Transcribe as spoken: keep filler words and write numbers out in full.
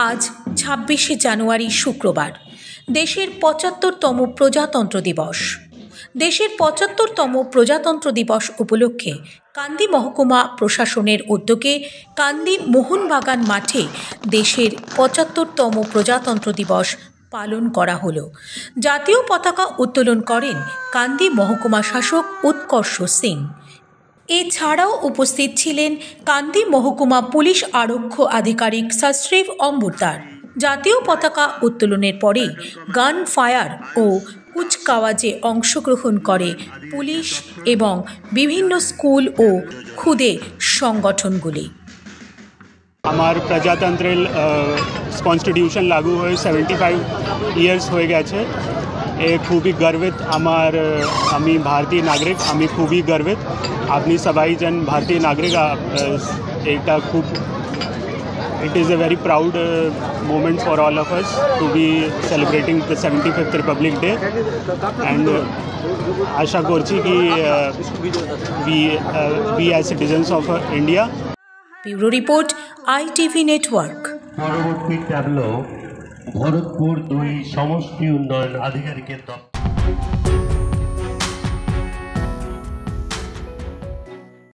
আজ ছাব্বিশে জানুয়ারি শুক্রবার দেশের পঁচাত্তরতম প্রজাতন্ত্র দিবস। দেশের পঁচাত্তরতম প্রজাতন্ত্র দিবস উপলক্ষে কান্দি মহকুমা প্রশাসনের উদ্যোগে কান্দি মোহনবাগান মাঠে দেশের পঁচাত্তরতম প্রজাতন্ত্র দিবস পালন করা হলো। জাতীয় পতাকা উত্তোলন করেন কান্দি মহকুমা শাসক উৎকর্ষ সিং। এছাড়াও উপস্থিত ছিলেন কান্দি মহকুমা পুলিশ আরক্ষ আধিকারিক সশ্রীফ অম্বুরদার। জাতীয় পতাকা উত্তোলনের পরে গান ফায়ার ও কুচকাওয়াজে অংশগ্রহণ করে পুলিশ এবং বিভিন্ন স্কুল ও ক্ষুদে সংগঠনগুলি। আমার প্রজাতন্ত্রের কনস্টিটিউশন লাগু হয়ে সেভেন্টি ফাইভ ইয়ার্স হয়ে গেছে। এ খুবই গর্বিত, আমার আমি ভারতীয় নাগরিক, আমি খুবই গর্বিত। আপনি সবাই জন ভারতীয় নাগরিক, এটা খুব it is a very proud uh, moment for all of us to be celebrating the seventy-fifth Republic Day, and uh, आशा करছি कि uh, we uh, we as citizens of uh, India. Bureau Report, I T V Network. পরবর্তী tableau Bharatpur দুই সমষ্টি উন্নয়ন আধিকারিকের দপ্তর।